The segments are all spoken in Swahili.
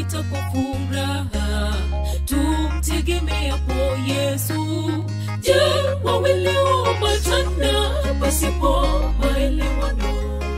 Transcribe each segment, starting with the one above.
tutapita kwa furaha tumtegemeapo Yesu. Je, wawili wapatana pasipo maelewano?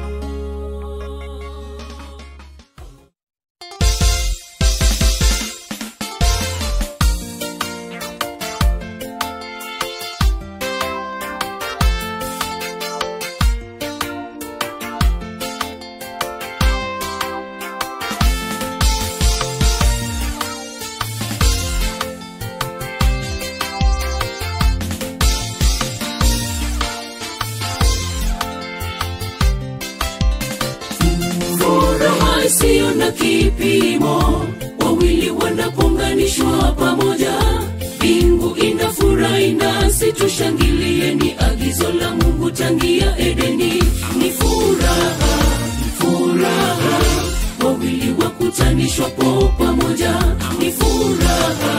Sio na kipimo, wawili wanapounganishwa pamoja, mbingu inafurahi nasi tushangilie. Ni agizo la Mungu tangia Edeni. Ni furaha, furaha, wawili wakutanishwa pamoja. Ni furaha,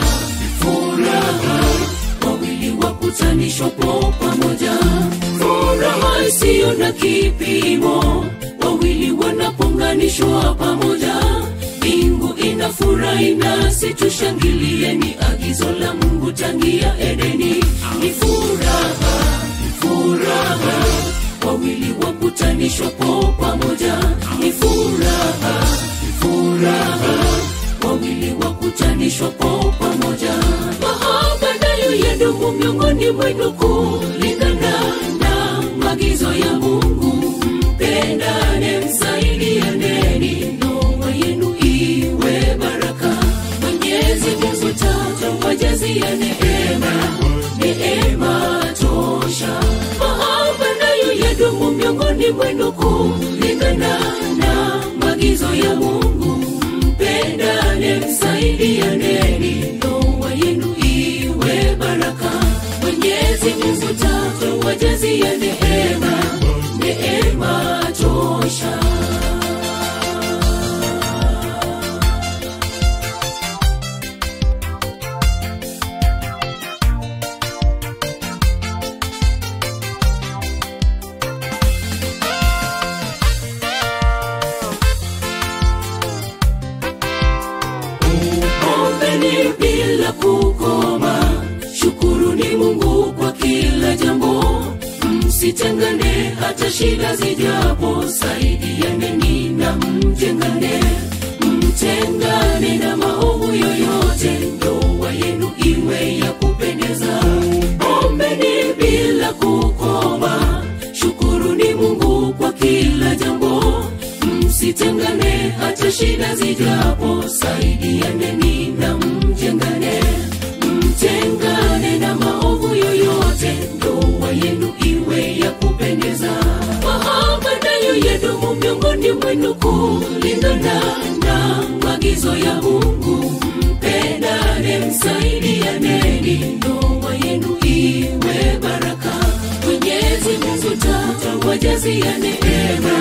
furaha, wawili wakutanishwa pamoja. Furaha sio na kipimo, wawili wanapounganishwa pamoja, mbingu inafurahi nasi tushangilie. Ni agizo la Mungu tangia Edeni. Ni furaha, furaha, wawili wakutanishwa pamoja. Ni furaha, furaha, wawili wakutanishwa pamoja. Mahaba nayo yadumu miongoni mwenu kulingana na maagizo ya Mungu. Mpendane, msaidianeni, ndoa yenu iwe baraka. Mwenyezi Mungu atawajazia neema, neema tosha. Mahaba nayo yadumu miongoni mwenu kulingana na maagizo ya Mungu. Mpendane, msaidianeni, ndoa yenu iwe baraka. Mwenyezi Mungu atawajazia neema, neema tosha. Ombeni bila kukoma, shukuruni Mungu kwa kila jambo. Msitengane hata shida zijapo, saidianeni na mjengane. Mtengane na maovu yoyote, ndoa yenu iwe ya kupendeza. Ombeni bila kukoma, shukuruni Mungu kwa kila jambo. Msitengane hata shida zijapo, saidianeni na mjengane. Mtengane na maovu yoyote, ndoa yenu iwe ya kupendeza. Mahaba nayo yadumu miongoni mwenu kulingana na maagizo ya Mungu. Mpendane, msaidianeni, ndoa yenu iwe baraka. Mwenyezi Mungu atawajazia neema,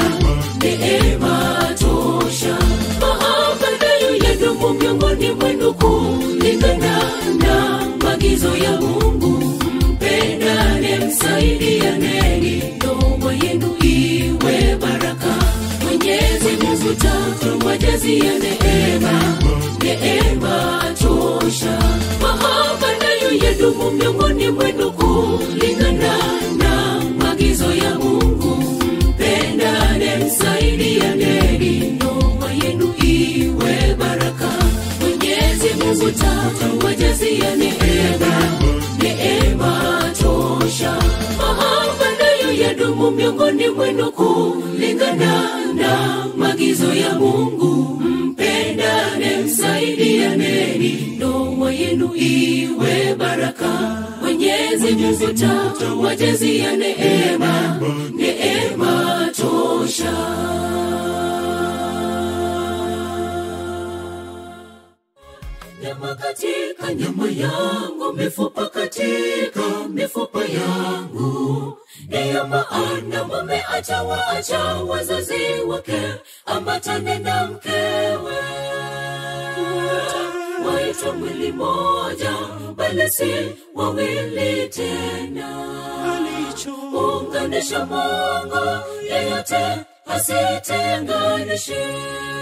neema tosha. Mahaba nayo yadumu miongoni mwenu kulingana na maagizo ya Mungu. Mpendane, msaidianeni, ndoa yenu iwe baraka. Mwenyezi Mungu atawajazia neema, neema tosha. Mahaba nayo yadumu miongoni mwenu kulingana na maagizo ya Mungu. Mpendane, msaidianeni, ndoa yenu iwe baraka. Mwenyezi Mungu atawajazia neema, neema tosha. Mahaba nayo yadumu miongoni mwenu kulingana na maagizo ya Mungu. Mpendane, msaidianeni, ndoa yenu iwe baraka. Mwenyezi Mungu atawajazia neema, neema tosha. Nyama katika nyama yangu, mifupa katika mifupa yangu. Ndiyo maana mume atawaacha wazazi wake, ambatane na mkewe. Waitwa mwili moja, bali si wawili tena. Unganisha Mungu, yeyote asitenganishe.